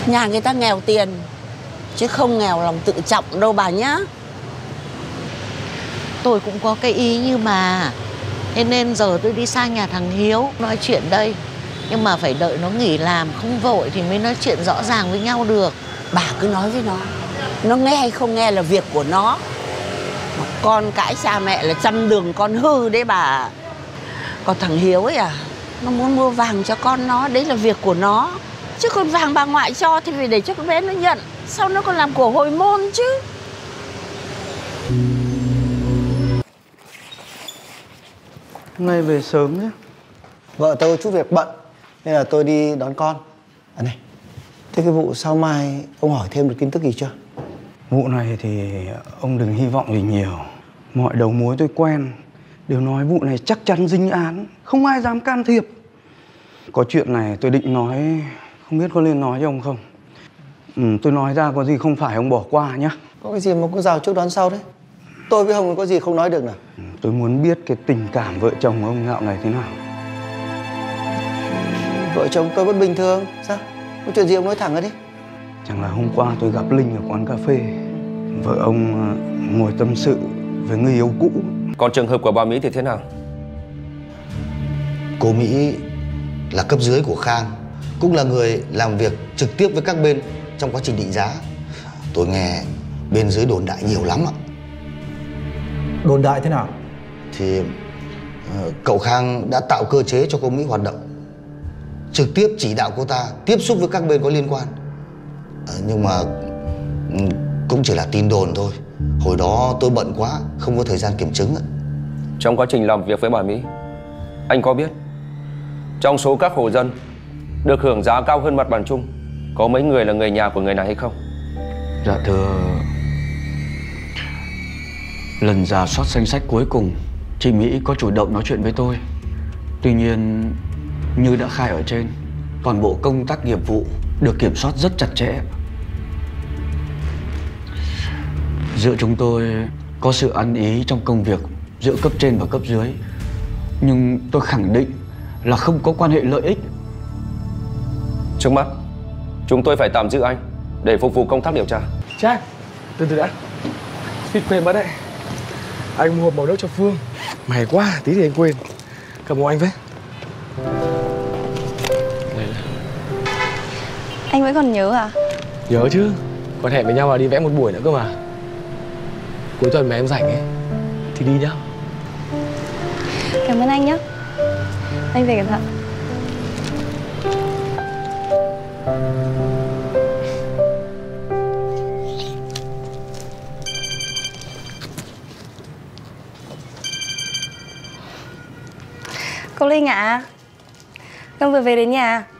Nhà người ta nghèo tiền chứ không nghèo lòng tự trọng đâu bà nhá. Tôi cũng có cái ý như bà. Thế nên giờ tôi đi sang nhà thằng Hiếu nói chuyện đây. Nhưng mà phải đợi nó nghỉ làm không vội thì mới nói chuyện rõ ràng với nhau được. Bà cứ nói với nó nghe hay không nghe là việc của nó. Mà con cãi cha mẹ là trăm đường con hư đấy bà. Còn thằng Hiếu ấy à, nó muốn mua vàng cho con nó, đấy là việc của nó. Chứ còn vàng bà ngoại cho thì phải để cho con bé nó nhận. Sao nó còn làm của hồi môn chứ. Hôm nay về sớm nhé. Vợ tôi chút việc bận nên là tôi đi đón con. À này, thế cái vụ sau mai ông hỏi thêm được tin tức gì chưa? Vụ này thì ông đừng hy vọng gì nhiều. Mọi đầu mối tôi quen đều nói vụ này chắc chắn dính án, không ai dám can thiệp. Có chuyện này tôi định nói, không biết có nên nói với ông không. Tôi nói ra có gì không phải ông bỏ qua nhá. Có cái gì mà cứ rào trước đón sau đấy. Tôi với Hồng có gì không nói được nào. Tôi muốn biết cái tình cảm vợ chồng ông dạo này thế nào. Vợ chồng tôi vẫn bình thường. Sao? Có chuyện gì ông nói thẳng ra đi. Chẳng là hôm qua tôi gặp Linh ở quán cà phê. Vợ ông ngồi tâm sự với người yêu cũ. Còn trường hợp của bà Mỹ thì thế nào? Cô Mỹ là cấp dưới của Khang, cũng là người làm việc trực tiếp với các bên trong quá trình định giá. Tôi nghe bên dưới đồn đại nhiều lắm ạ. Đồn đại thế nào? Thì cậu Khang đã tạo cơ chế cho cô Mỹ hoạt động, trực tiếp chỉ đạo cô ta tiếp xúc với các bên có liên quan. Nhưng mà cũng chỉ là tin đồn thôi. Hồi đó tôi bận quá, không có thời gian kiểm chứng. Trong quá trình làm việc với bà Mỹ, anh có biết trong số các hộ dân được hưởng giá cao hơn mặt bằng chung có mấy người là người nhà của người này hay không? Dạ thưa, lần rà soát danh sách cuối cùng chị Mỹ có chủ động nói chuyện với tôi. Tuy nhiên như đã khai ở trên, toàn bộ công tác nghiệp vụ được kiểm soát rất chặt chẽ. Giữa chúng tôi có sự ăn ý trong công việc giữa cấp trên và cấp dưới, nhưng tôi khẳng định là không có quan hệ lợi ích. Trước mắt chúng tôi phải tạm giữ anh để phục vụ công tác điều tra. Trai, từ từ đã. Suýt quên mất đấy. Anh mua hộp màu nước cho Phương. May quá, tí thì anh quên. Cảm ơn anh với. Anh vẫn còn nhớ à? Nhớ chứ. Còn hẹn với nhau là đi vẽ một buổi nữa cơ mà. Cuối tuần mà em rảnh ấy thì đi nhá. Cảm ơn anh nhé. Anh về cẩn thận. Cô Linh ạ, con vừa về đến nhà.